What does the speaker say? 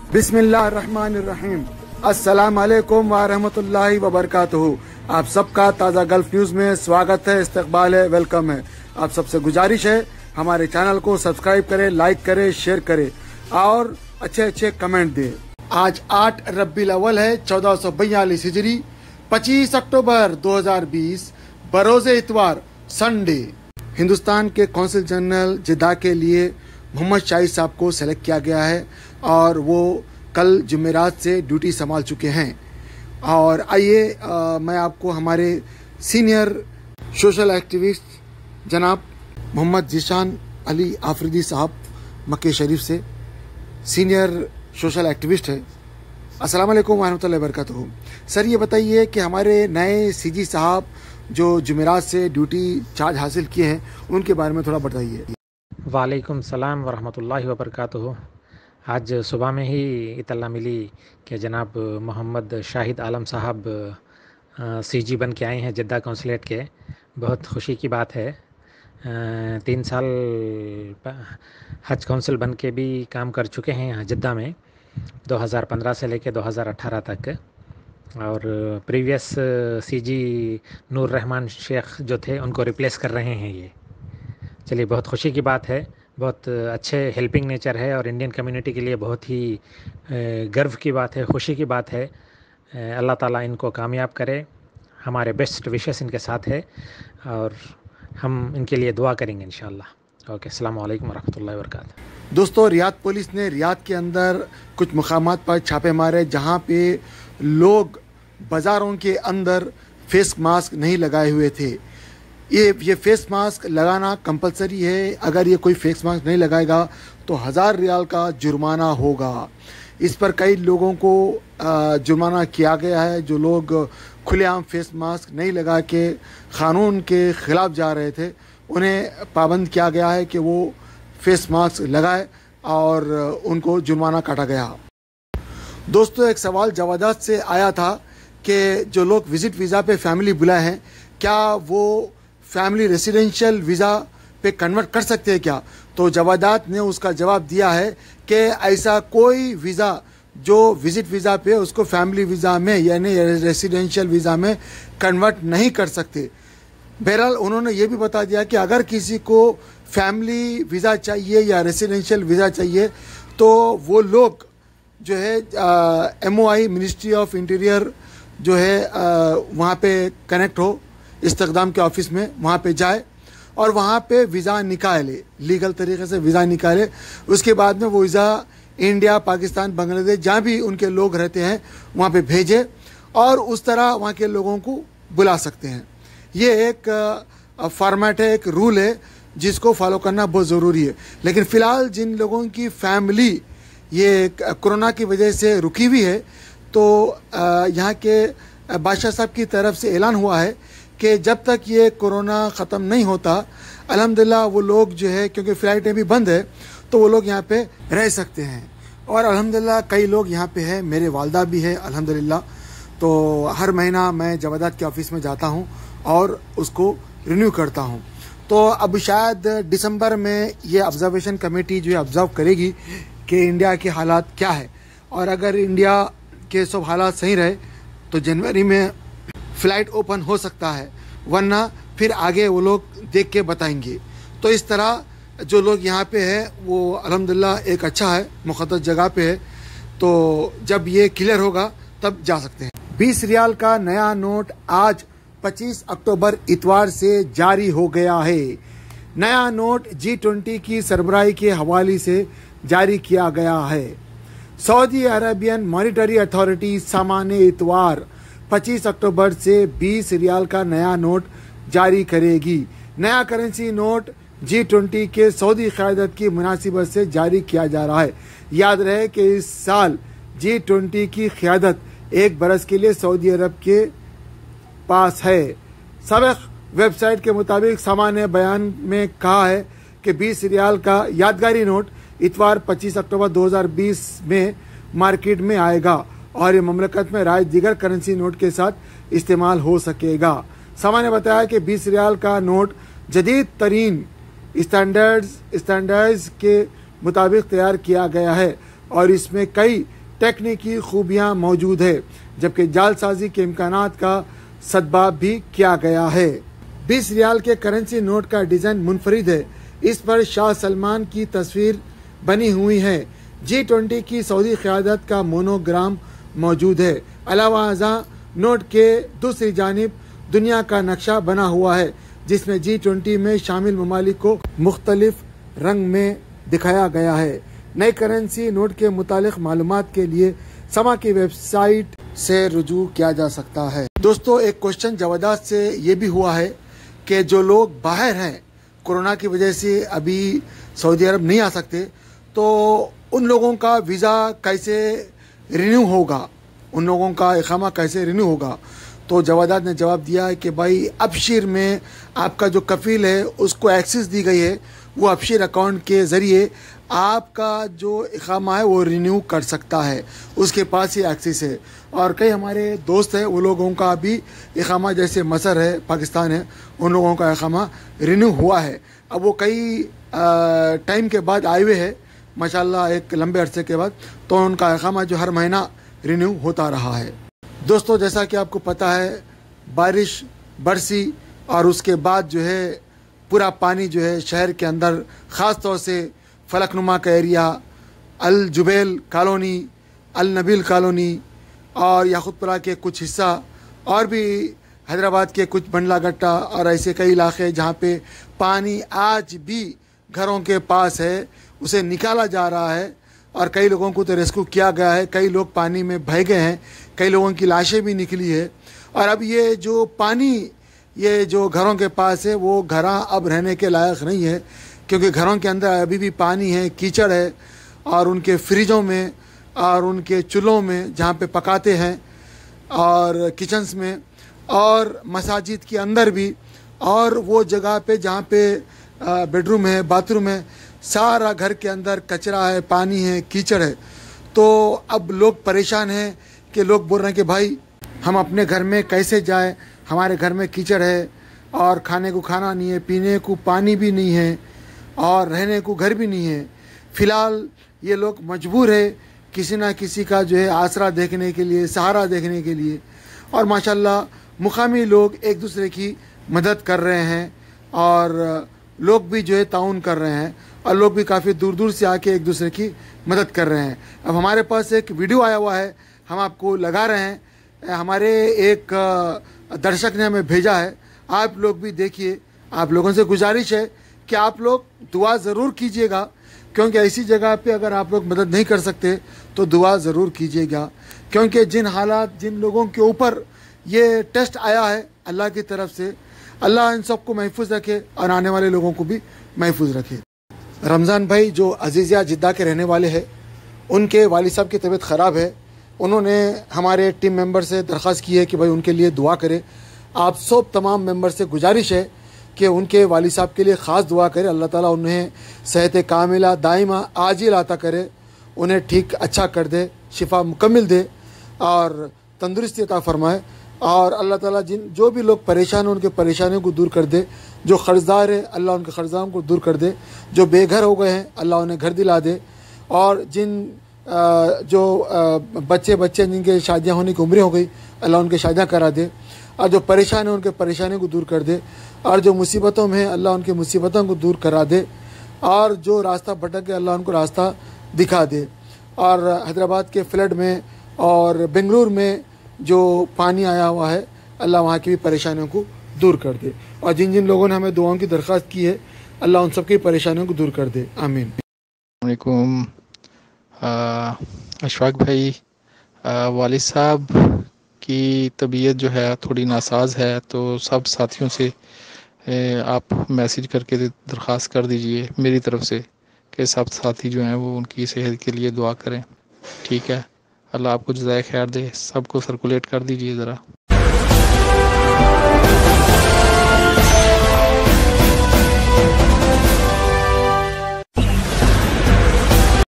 बिस्मिल्लाहिर्रहमानिर्रहीम। अस्सलाम वालेकुम व रहमतुल्लाहि व बरकातुहू। आप सबका ताज़ा गल्फ न्यूज़ में स्वागत है, इस्तकबाल है, वेलकम है। आप सबसे गुजारिश है हमारे चैनल को सब्सक्राइब करें, लाइक करें, शेयर करें और अच्छे अच्छे कमेंट दें। आज 8 रब्बीउल अव्वल है 1442 हिजरी, 25 अक्टूबर 2020 बरोज़े इतवार संडे। हिंदुस्तान के कौंसिल जनरल जिद्दा के लिए मोहम्मद शाहिद साहब को सेलेक्ट किया गया है और वो कल जुमेरात से ड्यूटी संभाल चुके हैं। और आइए मैं आपको हमारे सीनियर सोशल एक्टिविस्ट जनाब मोहम्मद जीशान अली आफरीदी साहब मक्के शरीफ से सीनियर सोशल एक्टिविस्ट है। अस्सलाम वालेकुम रहमतुल्लाहि व बरकातुहू। सर ये बताइए कि हमारे नए सीजी साहब जो जुमेरात से ड्यूटी चार्ज हासिल किए हैं उनके बारे में थोड़ा बताइए। वालेकुम सलाम व रहमतुल्लाहि व बरकातुहू। आज सुबह में ही इत्तला मिली कि जनाब मोहम्मद शाहिद आलम साहब सीजी बन के आए हैं जिद्दा कौंसलेट के। बहुत खुशी की बात है। 3 साल हज काउंसिल बन के भी काम कर चुके हैं यहाँ जिद्दा में, 2015 से लेकर 2018 तक। और प्रीवियस सीजी नूर रहमान शेख जो थे उनको रिप्लेस कर रहे हैं ये। चलिए, बहुत खुशी की बात है, बहुत अच्छे हेल्पिंग नेचर है और इंडियन कम्युनिटी के लिए बहुत ही गर्व की बात है, खुशी की बात है। अल्लाह ताला इनको कामयाब करे, हमारे बेस्ट विशेस इनके साथ है और हम इनके लिए दुआ करेंगे इंशाअल्लाह। ओके, अस्सलाम वालेकुम रहमतुल्लाहि व बरकातुहू। दोस्तों, रियाद पुलिस ने रियाद के अंदर कुछ मुकामात पर छापे मारे जहां पे लोग बाज़ारों के अंदर फेस मास्क नहीं लगाए हुए थे। ये फेस मास्क लगाना कंपलसरी है। अगर ये कोई फेस मास्क नहीं लगाएगा तो 1000 रियाल का जुर्माना होगा। इस पर कई लोगों को जुर्माना किया गया है। जो लोग खुलेआम फेस मास्क नहीं लगा के क़ानून के ख़िलाफ़ जा रहे थे उन्हें पाबंद किया गया है कि वो फेस मास्क लगाए और उनको जुर्माना काटा गया। दोस्तों, एक सवाल जवादात से आया था कि जो लोग विज़िट वीज़ा पे फैमिली बुलाए हैं क्या वो फैमिली रेसिडेंशियल वीज़ा पे कन्वर्ट कर सकते हैं क्या? तो जवादात ने उसका जवाब दिया है कि ऐसा कोई वीज़ा जो विज़िट वीज़ा पे उसको फैमिली वीज़ा में यानी रेसिडेंशियल वीज़ा में कन्वर्ट नहीं कर सकते। बहरहाल उन्होंने ये भी बता दिया कि अगर किसी को फैमिली वीज़ा चाहिए या रेसिडेंशियल वीज़ा चाहिए तो वो लोग जो है MOI मिनिस्ट्री ऑफ इंटीरियर जो है वहाँ पे कनेक्ट हो, इस्तक़दाम के ऑफिस में वहाँ पे जाए और वहाँ पे वीज़ा निकाले, लीगल तरीके से वीज़ा निकाले। उसके बाद में वो वीज़ा इंडिया, पाकिस्तान, बांग्लादेश जहाँ भी उनके लोग रहते हैं वहाँ पे भेजे और उस तरह वहाँ के लोगों को बुला सकते हैं। ये एक फॉर्मेट है, एक रूल है जिसको फॉलो करना बहुत ज़रूरी है। लेकिन फ़िलहाल जिन लोगों की फैमिली ये कोरोना की वजह से रुकी हुई है तो यहाँ के बादशाह साहब की तरफ से ऐलान हुआ है कि जब तक ये कोरोना ख़त्म नहीं होता अल्हम्दुलिल्लाह वो लोग जो है, क्योंकि फ़्लाइटें भी बंद है तो वो लोग यहाँ पे रह सकते हैं। और अल्हम्दुलिल्लाह कई लोग यहाँ पे है, मेरे वालदा भी है अल्हम्दुलिल्लाह। तो हर महीना मैं जवादात के ऑफिस में जाता हूँ और उसको रिन्यू करता हूँ। तो अब शायद दिसंबर में ये ऑब्जर्वेशन कमेटी जो है ऑब्ज़र्व करेगी कि इंडिया के हालात क्या है और अगर इंडिया के सब हालात सही रहे तो जनवरी में फ़्लाइट ओपन हो सकता है, वरना फिर आगे वो लोग देख के बताएंगे। तो इस तरह जो लोग यहाँ पे है वो अल्हम्दुलिल्लाह एक अच्छा है, मुक़द्दस जगह पे है। तो जब ये क्लियर होगा तब जा सकते हैं। 20 रियाल का नया नोट आज 25 अक्टूबर इतवार से जारी हो गया है। नया नोट G20 की सरबराही के हवाले से जारी किया गया है। सऊदी अरेबियन मॉनिटरी अथॉरिटी सामान्य इतवार 25 अक्टूबर से 20 रियाल का नया नोट जारी करेगी। नया करेंसी नोट G20 के सऊदी क़यादत की मुनासिबत से जारी किया जा रहा है। याद रहे कि इस साल G20 की क़यादत 1 बरस के लिए सऊदी अरब के पास है। सबक वेबसाइट के मुताबिक सामान्य बयान में कहा है कि 20 रियाल का यादगारी नोट इतवार 25 अक्टूबर 2020 में मार्केट में आएगा और ये ममलकत में राइज दीगर करेंसी नोट के साथ इस्तेमाल हो सकेगा। सामान्य बताया कि 20 रियाल का नोट जदीद तरीन स्टैंडर्ड्स के मुताबिक तैयार किया गया है और इसमें कई टेक्निकी खूबियां मौजूद है, जबकि जालसाजी के इम्कानात का सदबाब भी किया गया है। 20 रियाल के करेंसी नोट का डिज़ाइन मुनफरिद है। इस पर शाह सलमान की तस्वीर बनी हुई है। G20 की सऊदी क़यादत का मोनोग्राम मौजूद है। अलावा अज़ा नोट के दूसरी जानिब दुनिया का नक्शा बना हुआ है, जिसमें G20 में शामिल ममालिक को मुख्तलिफ रंग में दिखाया गया है। नई करेंसी नोट के मुतालिक मालूमात के लिए समा की वेबसाइट से रुजू किया जा सकता है। दोस्तों, एक क्वेश्चन जवादात से ये भी हुआ है कि जो लोग बाहर हैं, कोरोना की वजह से अभी सऊदी अरब नहीं आ सकते, तो उन लोगों का वीज़ा कैसे रिन्यू होगा, उन लोगों का इकामा कैसे रिन्यू होगा। तो जवादात ने जवाब दिया है कि भाई अबशीर में आपका जो कफ़ील है उसको एक्सेस दी गई है, वो अबशीर अकाउंट के ज़रिए आपका जो इकामा है वो रिन्यू कर सकता है, उसके पास ही एक्सेस है। और कई हमारे दोस्त हैं, वो लोगों का भी इकामा, जैसे मसर है, पाकिस्तान है, उन लोगों का इकामा रिन्यू हुआ है। अब वो कई टाइम के बाद आए हुए हैं माशाल्लाह, एक लंबे अरसे के बाद, तो उनका इकामा जो हर महीना रिन्यू होता रहा है। दोस्तों, जैसा कि आपको पता है, बारिश बरसी और उसके बाद जो है पूरा पानी जो है शहर के अंदर, ख़ास तौर से फलकनुमा का area, Al Jubail colony, Al Nabeel colony और याकुतपुरा के कुछ हिस्सा, और भी हैदराबाद के कुछ बंडला गट्टा और ऐसे कई इलाके जहाँ पे पानी आज भी घरों के पास है, उसे निकाला जा रहा है और कई लोगों को तो रेस्क्यू किया गया है। कई लोग पानी में बह गए हैं, कई लोगों की लाशें भी निकली है। और अब ये जो पानी, ये जो घरों के पास है, वो घर अब रहने के लायक नहीं है, क्योंकि घरों के अंदर अभी भी पानी है, कीचड़ है, और उनके फ्रिजों में और उनके चूल्हों में जहाँ पे पकाते हैं, और किचन्स में, और मसाजिद के अंदर भी, और वो जगह पे जहाँ पे बेडरूम है, बाथरूम है, सारा घर के अंदर कचरा है, पानी है, कीचड़ है। तो अब लोग परेशान हैं कि लोग बोल रहे हैं कि भाई हम अपने घर में कैसे जाएं, हमारे घर में कीचड़ है और खाने को खाना नहीं है, पीने को पानी भी नहीं है और रहने को घर भी नहीं है। फ़िलहाल ये लोग मजबूर है किसी ना किसी का जो है आसरा देखने के लिए, सहारा देखने के लिए। और माशाल्लाह मुकामी लोग एक दूसरे की मदद कर रहे हैं और लोग भी जो है ताउन कर रहे हैं, और लोग भी काफ़ी दूर दूर से आके एक दूसरे की मदद कर रहे हैं। अब हमारे पास एक वीडियो आया हुआ है, हम आपको लगा रहे हैं। हमारे एक दर्शक ने हमें भेजा है, आप लोग भी देखिए। आप लोगों से गुजारिश है कि आप लोग दुआ ज़रूर कीजिएगा, क्योंकि ऐसी जगह पे अगर आप लोग मदद नहीं कर सकते तो दुआ ज़रूर कीजिएगा, क्योंकि जिन हालात, जिन लोगों के ऊपर ये टेस्ट आया है अल्लाह की तरफ से, अल्लाह इन सबको महफूज रखे और आने वाले लोगों को भी महफूज रखे। रमज़ान भाई जो अजीज़िया जिद्दा के रहने वाले हैं, उनके वालिद साहब की तबीयत ख़राब है। उन्होंने हमारे टीम मेंबर से दरख्वास्त की है कि भाई उनके लिए दुआ करें। आप सब तमाम मेंबर से गुजारिश है कि उनके वालिद साहब के लिए ख़ास दुआ करें। अल्लाह ताला उन्हें सेहत कामिला दाइमा आजिल अता करे, उन्हें ठीक अच्छा कर दे, शिफा मुकम्मिल दे और तंदुरुस्ती अता फरमाए। और अल्लाह ताला जो भी लोग परेशान हैं उनके परेशानियों को दूर कर दे। जो कर्ज़दार है अल्लाह उनके कर्ज़ों को दूर कर दे। जो बेघर हो गए हैं अल्लाह उन्हें घर दिला दे। और जो बच्चे जिनके शादियाँ होने की उम्र हो गई अल्लाह उनके शादियाँ करा दे। और जो परेशान हैं उनके परेशानियों को दूर कर दे। और जो मुसीबतों में है अल्लाह उनकी मुसीबतों को दूर करा दे। और जो रास्ता भटक के अल्लाह उनको रास्ता दिखा दे। और हैदराबाद के फ्लड में और बेंगलुरु में जो पानी आया हुआ है अल्लाह वहाँ की भी परेशानियों को दूर कर दे। और जिन जिन लोगों ने हमें दुआओं की दरख्वास्त की है अल्लाह उन सबकी परेशानियों को दूर कर दे, आमीन। वालेकुम अशफाक भाई, वालिद साहब की तबीयत जो है थोड़ी नासाज है, तो सब साथियों से आप मैसेज करके दरख्वास्त कर दीजिए मेरी तरफ से कि सब साथी जो हैं वो उनकी सेहत के लिए दुआ करें। ठीक है, अल्लाह आपको जज़ाए खैर दे। सबको सर्कुलेट कर दीजिए ज़रा।